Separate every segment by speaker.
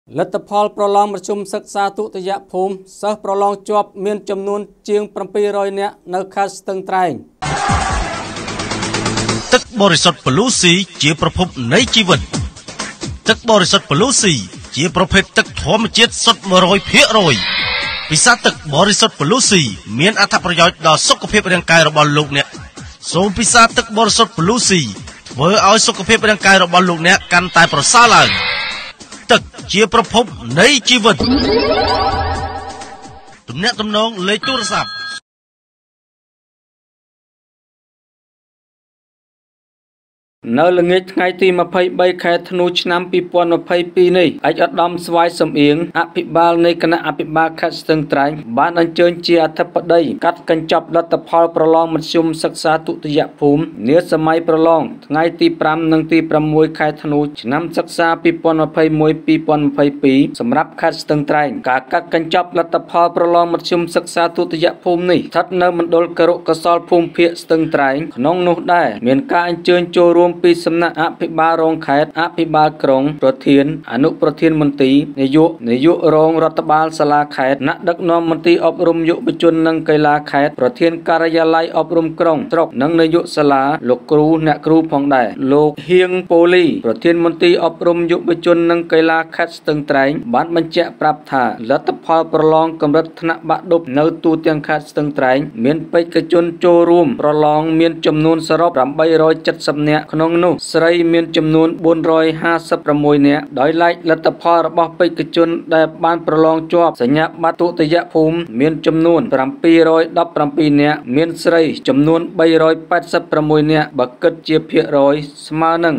Speaker 1: លទ្ធផលប្រឡងប្រជុំសិក្សាទុតិយភូមិសិស្សប្រឡងជាប់មានចំនួនជាង700នាក់នៅខេត្តស្ទឹងត្រែង
Speaker 2: ទឹកបរិសុទ្ធប៉ូលូស៊ីជាប្រភពនៃជីវិតទឹកបរិសុទ្ធប៉ូលូស៊ីជាប្រភេទទឹកធម្មជាតិសុទ្ធ 100% ពិសាទឹកបរិសុទ្ធប៉ូលូស៊ីមានអត្ថប្រយោជន៍ដល់សុខភាពរាងកាយរបស់លោកអ្នកសូមពិសាទឹកបរិសុទ្ធប៉ូលូស៊ីធ្វើឲ្យសុខភាពរាងកាយរបស់លោកអ្នកកាន់តែប្រសើរឡើងទឹកជាប្រភពនៃជីវិតទំនាក់ទំនងលេខទូរស័ព្ទ
Speaker 1: នៅល្ងាចថ្ងៃទី23ខែធ្នូឆ្នាំ2022នេះឯកឧត្តមស្វាយសំអៀងអភិបាលនៃគណៈអភិបាលខេត្តស្ទឹងត្រែងបានអញ្ជើញជាអធិបតីកាត់កញ្ចប់លទ្ធផលប្រឡងមធ្យមសិក្សាទុតិយភូមិនាសម័យប្រឡងថ្ងៃទី5និងទី6ខែធ្នូឆ្នាំសិក្សា2021-2022សម្រាប់ខេត្តស្ទឹងត្រែងការកាត់កញ្ចប់លទ្ធផលប្រឡងមធ្យមសិក្សាទុតិយភូមិនេះស្ថិតនៅមណ្ឌលគរុកោសលភូមិភាគស្ទឹងត្រែងក្នុងនោះដែរមានការអញ្ជើញចូលរួមពីសំណាក់អភិបាលរងខេត្តអភិបាលក្រុងប្រធានអនុប្រធានមន្ត្រីនាយករងរដ្ឋបាលសាលាខេត្តអ្នកដឹកនាំមន្ត្រីអប់រំយុវជននិងកីឡាខេត្តប្រធានការិយាល័យអប់រំក្រុងស្រុកនិងនាយកសាលាលោកគ្រូអ្នកគ្រូផងដែរលោកហៀងប៉ូលីប្រធានមន្ត្រីអប់រំយុវជននិងកីឡាខេត្តស្ទឹងត្រែងបានបញ្ជាក់ប្រាប់ថាលទ្ធផលប្រឡងកម្រិតថ្នាក់បាក់ឌុបនៅទូទាំងខេត្តស្ទឹងត្រែងមានបេក្ខជនចូលរួមប្រឡងមានចំនួនសរុប870នាក់ក្នុងនោះស្រីមានចំនួន456នាក់ដោយឡែកលទ្ធផលរបស់បេក្ខជនដែលបានប្រឡងជាប់សញ្ញាបត្រទុតិយភូមិមានចំនួន717នាក់មានស្រីចំនួន386នាក់បើគិតជាភាគរយស្មើនឹង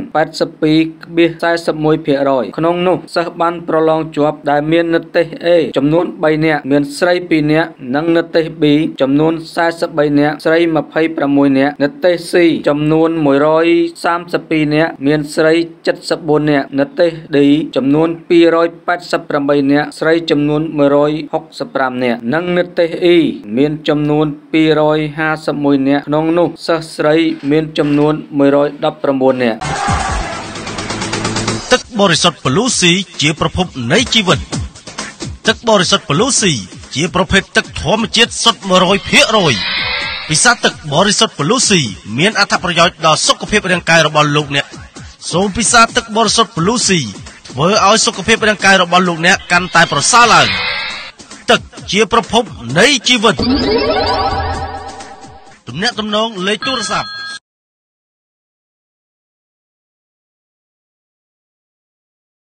Speaker 1: 82.41% ក្នុងនោះសិស្សបានប្រឡងជាប់ដែលមាននិទ្ទេស A ចំនួន3នាក់មានស្រី2នាក់និងនិទ្ទេស B ចំនួន43នាក់ស្រី26នាក់និទ្ទេស C ចំនួន132នាក់មានស្រី74នាក់និទ្ទេស D ចំនួន288នាក់ស្រីចំនួន165នាក់និងនិទ្ទេស E មានចំនួន251នាក់ក្នុងនោះសិស្សស្រីមានចំនួន119នាក់
Speaker 2: ទឹកបរិសុទ្ធប៉ូលូស៊ីជាប្រភពនៃជីវិតទឹកបរិសុទ្ធប៉ូលូស៊ីជាប្រភេទទឹកធម្មជាតិសុទ្ធ 100% ពិសាទឹកបរិសុទ្ធប៉ូលូស៊ីមានអត្ថប្រយោជន៍ដល់សុខភាពរាងកាយរបស់លោកអ្នកសូមពិសាទឹកបរិសុទ្ធប៉ូលូស៊ីធ្វើឲ្យសុខភាពរាងកាយរបស់លោកអ្នកកាន់តែប្រសើរឡើងទឹកជាប្រភពនៃជីវិតទំនាក់ទំនងលេខទូរស័ព្ទ